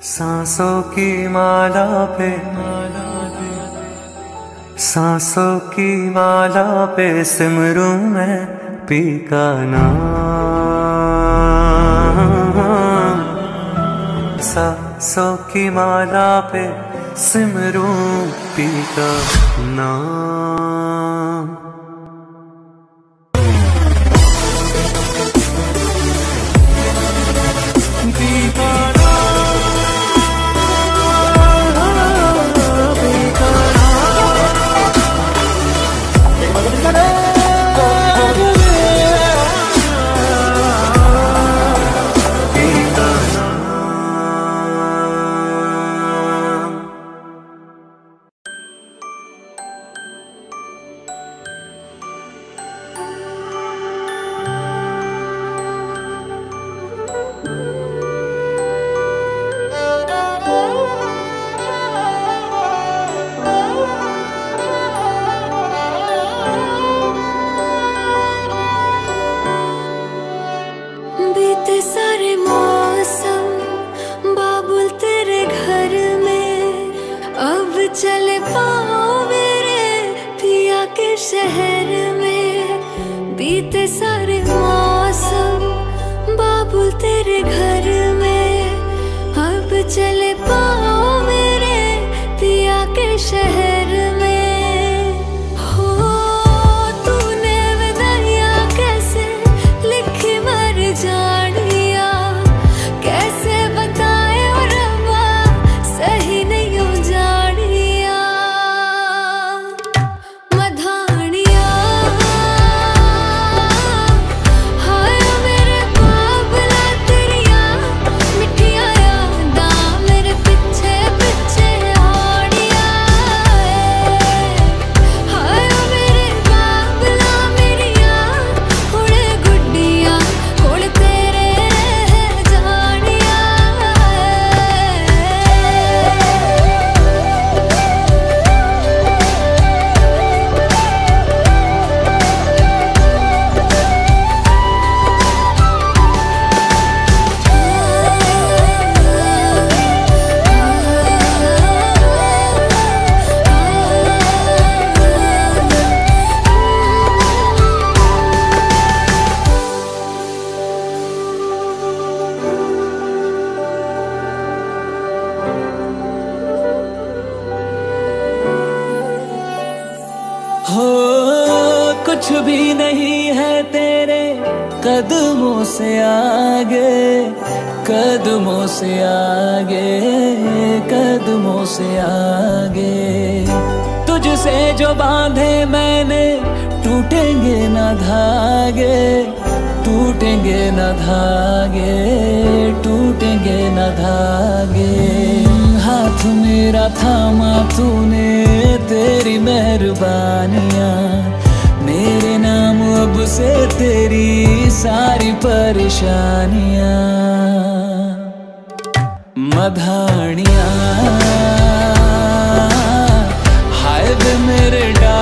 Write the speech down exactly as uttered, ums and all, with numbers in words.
सांसों की माला पे सांसों की माला पे सिमरूं मैं पी का नाम। सांसों की माला पे सिमरूं पी का नाम। पी का सारे मौसम बाबुल तेरे घर में, अब चले पाओ मेरे पिया के शहर में। बीते सारे मौसम बाबुल तेरे घर में, अब चले पाओ मेरे पिया के शहर में। हो कुछ भी नहीं है तेरे कदमों से आगे, कदमों से आगे, कदमों से आगे। तुझसे जो बांधे मैंने टूटेंगे ना धागे, टूटेंगे ना धागे, टूटेंगे ना धागे। हाथ मेरा थामा तूने, तेरी मेहरबानियाँ मेरे नाम अब से तेरी सारी परेशानियाँ। मधानियाँ हाय वे मेरे डा